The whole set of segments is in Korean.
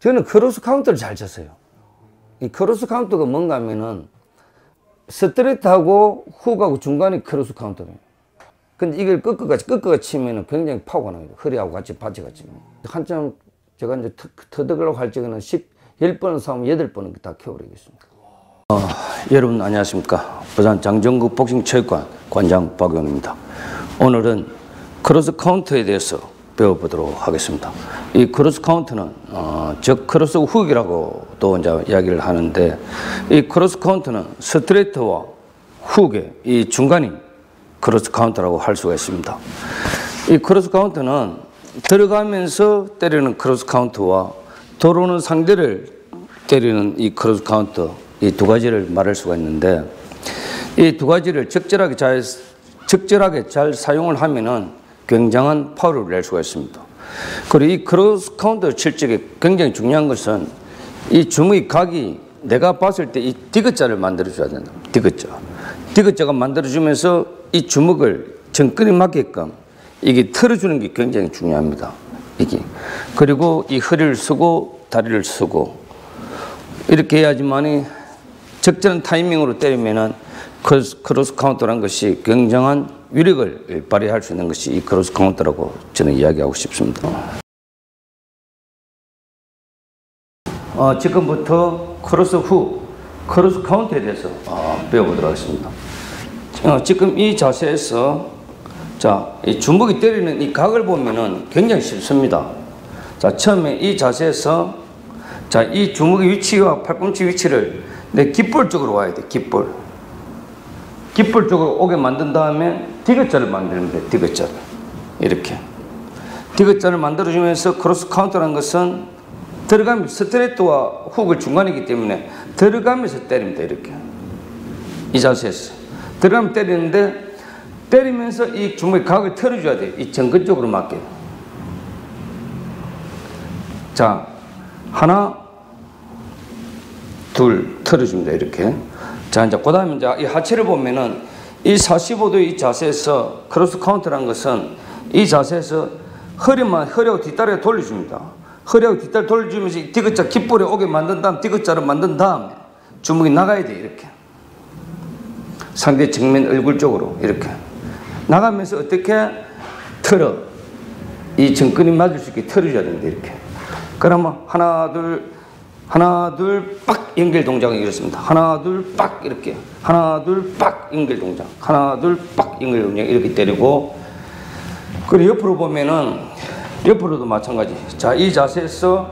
저는 크로스 카운트를 잘 쳤어요. 이 크로스 카운트가 뭔가 하면은 스트레이트하고 훅하고 중간이 크로스 카운트예요. 근데 이걸 끄끄가 치면은 굉장히 파워가 납니다. 허리하고 같이 바치가 치면. 한참 제가 이제 터득으려고 할 적에는 10번을 싸우면 8번은 다 켜버리겠습니다. 여러분 안녕하십니까. 부산 장정국 복싱체육관 관장 박용입니다. 오늘은 크로스 카운트에 대해서 배워보도록 하겠습니다. 이 크로스 카운트는 즉 크로스 훅이라고 또 이제 이야기를 하는데, 이 크로스 카운트는 스트레이트와 훅의 이 중간이 크로스 카운트라고 할 수가 있습니다. 이 크로스 카운트는 들어가면서 때리는 크로스 카운트와 들어오는 상대를 때리는 이 크로스 카운트, 이 두 가지를 말할 수가 있는데, 이 두 가지를 적절하게 잘 사용을 하면은 굉장한 파워를 낼 수가 있습니다. 그리고 이 크로스 카운트 칠 적에 굉장히 중요한 것은 이 주먹의 각이 내가 봤을 때 이 디귿자를 만들어줘야 된다. 디귿자가 만들어주면서 이 주먹을 정근히 맞게끔 이게 틀어주는 게 굉장히 중요합니다. 이게. 그리고 이 허리를 쓰고 다리를 쓰고 이렇게 해야지만이 적절한 타이밍으로 때리면은 크로스 카운트라는 것이 굉장한 위력을 발휘할 수 있는 것이 이 크로스 카운트라고 저는 이야기하고 싶습니다. 지금부터 크로스 카운트에 대해서 배워보도록 하겠습니다. 지금 이 자세에서 이 주먹이 때리는 이 각을 보면은 굉장히 쉽습니다. 처음에 이 자세에서 이 주먹의 위치와 팔꿈치 위치를 내 깃볼 쪽으로 와야 돼. 깃볼 쪽으로 오게 만든 다음에 디귿자를 만들면 돼. 디귿자를 이렇게 디귿자를 만들어주면서 크로스 카운트라는 것은 들어가면서 스트레이트와 훅을 중간이기 때문에 들어가면서 때리면 돼. 이렇게 이 자세에서 들어가면 때리는데, 때리면서 이 주먹의 각을 틀어줘야 돼. 이 정근 쪽으로 맞게. 하나 둘 틀어줍니다. 이렇게. 이제 그 다음에 이 하체를 보면은 이 45도 이 자세에서 크로스 카운트라는 것은 이 자세에서 허리하고 뒷다리를 돌려줍니다. 허리하고 뒷다리 돌려주면서 이 디귿자 깃볼에 오게 만든 다음 디귿자를 만든 다음에 주먹이 나가야 돼. 이렇게. 상대 정면 얼굴 쪽으로 이렇게. 나가면서 어떻게 이 정근이 맞을 수 있게 틀어줘야 됩니다. 이렇게. 그러면 하나 둘 빡 연결 동작은 이렇습니다. 하나 둘 빡 이렇게. 하나 둘 빡 연결 동작. 하나 둘 빡 연결 동작 이렇게 때리고, 그리고 옆으로 보면은 옆으로도 마찬가지. 이 자세에서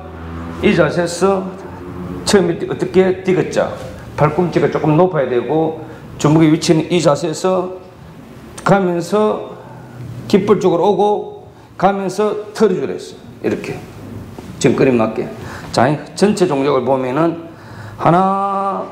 처음에 어떻게 디귿자 팔꿈치가 조금 높아야 되고, 주먹의 위치는 이 자세에서 가면서 깃볼 쪽으로 오고 가면서 틀어주려 했어요. 이렇게 정근이 맞게. 전체 동작을 보면은 하나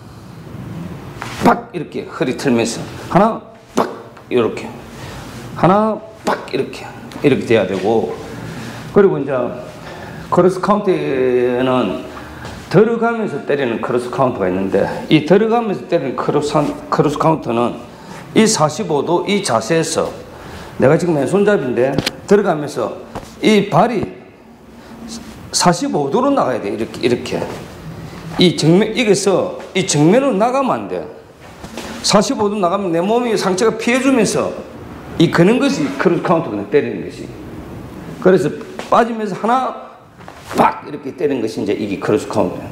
빡 이렇게 허리 틀면서 하나 빡 이렇게 하나 빡 이렇게 돼야 되고, 그리고 이제 크로스 카운트에는 들어가면서 때리는 크로스 카운트가 있는데, 이 들어가면서 때리는 크로스 카운트는 이 45도 이 자세에서 내가 지금 왼손잡이인데 들어가면서 이 발이 45도로 나가야 돼. 이렇게. 이 정면으로 나가면 안 돼. 45도 나가면 내 몸이 상체가 피해주면서 이 그는 것이 크로스 카운트거든. 때리는 것이. 그래서 빠지면서 하나 빡 이렇게 때리는 것이 이제 이게 크로스 카운트예요.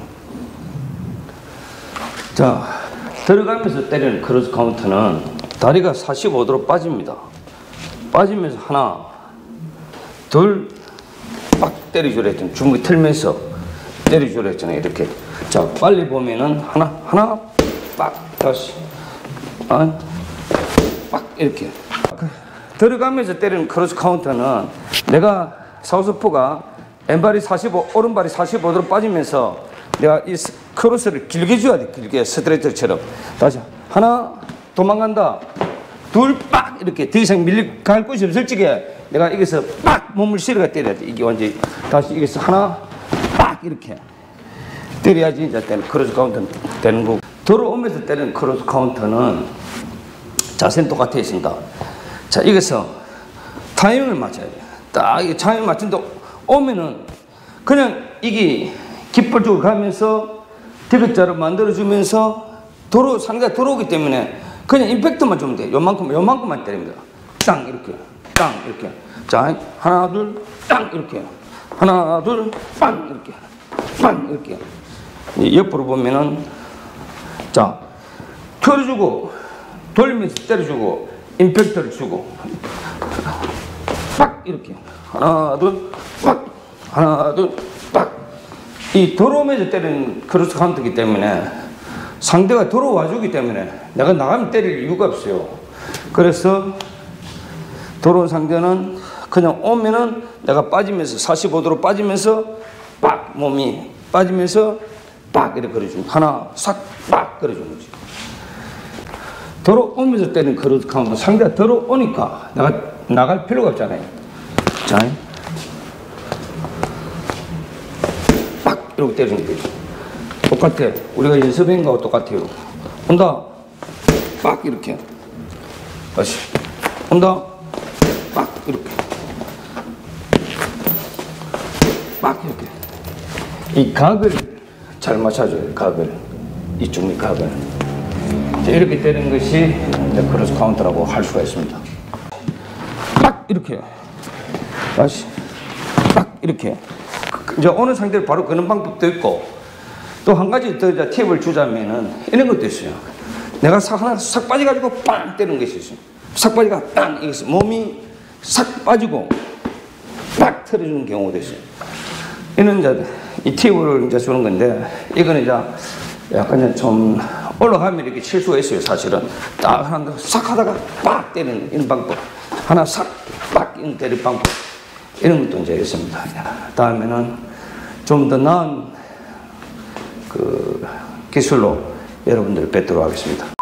들어가면서 때리는 크로스 카운트는 다리가 45도로 빠집니다. 빠지면서 하나 둘 빡 때려주려 했잖아요. 주먹이 틀면서 때려주려 했잖아요. 이렇게. 빨리 보면은 하나 빡 다시 빡 이렇게. 들어가면서 때리는 크로스 카운터는 내가 사우스포가 왼발이 45, 오른발이 45도로 빠지면서 내가 이 크로스를 길게 줘야 돼. 길게 스트레이트처럼. 다시 하나 도망간다. 둘 빡 이렇게 더 이상 갈 곳이 없을 적에 내가 여기서 빡 몸을 실어가 때려야 돼. 이게 완전히 다시 여기서 하나 빡 이렇게 때려야지 이제 크로스 카운트는 되는 거고, 들어오면서 때리는 크로스 카운트는 자세는 똑같아 있습니다. 여기서 타이밍을 맞춰야 돼. 딱 이게 타이밍 맞춘다 오면은 그냥 이게 깃발 쪽으로 가면서 디귿자를 만들어주면서 상대가 들어오기 때문에 그냥 임팩트만 주면 돼. 요만큼만 때립니다. 땅 이렇게, 땅 이렇게. 자, 하나 둘, 땅 이렇게. 하나 둘, 빵 이렇게, 빵 이렇게. 옆으로 보면은 자, 틀어주고 돌면서 때려주고 임팩트를 주고 빡 이렇게 하나 둘 빡 하나 둘 빡. 이 들어오면서 때리는 크로스 카운트이기 때문에 상대가 들어와 주기 때문에 내가 나가면 때릴 이유가 없어요. 그래서 들어온 상대는 그냥 오면은 내가 빠지면서 45도로 빠지면서 빡 몸이 빠지면서 빡 이렇게 걸어주는 하나 싹 빡 걸어주는 거지. 들어오면서 때리는 크로스 카운트 상대가 들어오니까 내가 나갈 필요가 없잖아요. 자, 빡 이렇게 때리는 거지. 똑같아. 우리가 연습한 거하고 똑같아요. 온다. 빡 이렇게. 다시. 온다. 빡 이렇게. 빡 이렇게. 이 각을 잘 맞춰줘요. 각을. 이쪽 각을. 이렇게 때리는 것이 크로스 카운트라고 할 수가 있습니다. 빡 이렇게. 다시. 빡 이렇게. 이제 오는 상대를 바로 끄는 방법도 있고 또 한 가지 더 팁을 주자면은 이런 것도 있어요. 내가 하나 싹 빠져가지고 빵 때리는 것이 있어요. 싹 빠지가 빵 이게 몸이 싹 빠지고 빡 틀어주는 경우도 있어요. 이는 이제 이 팁을 이제 주는 건데 이거는 이제 약간 좀 올라가면 이렇게 칠 수가 있어요. 사실은 딱 하나 싹 하다가 빡 때리는 이런 방법, 하나 싹 빡 때리는 방법 이런 것도 이제 있습니다. 다음에는 좀 더 나은 그 기술로 여러분들 뵙도록 하겠습니다.